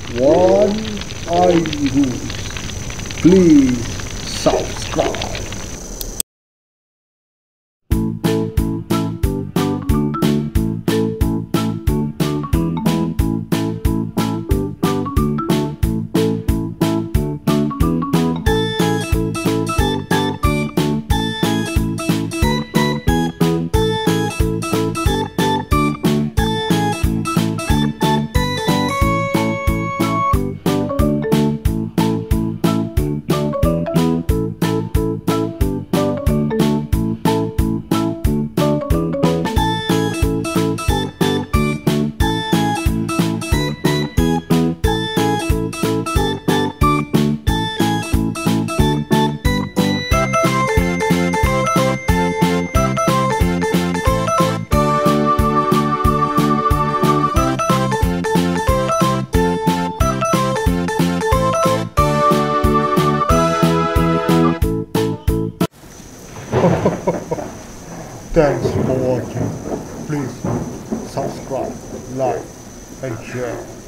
One Eye Rules. Please subscribe. Thanks for watching. Please subscribe, like, and share.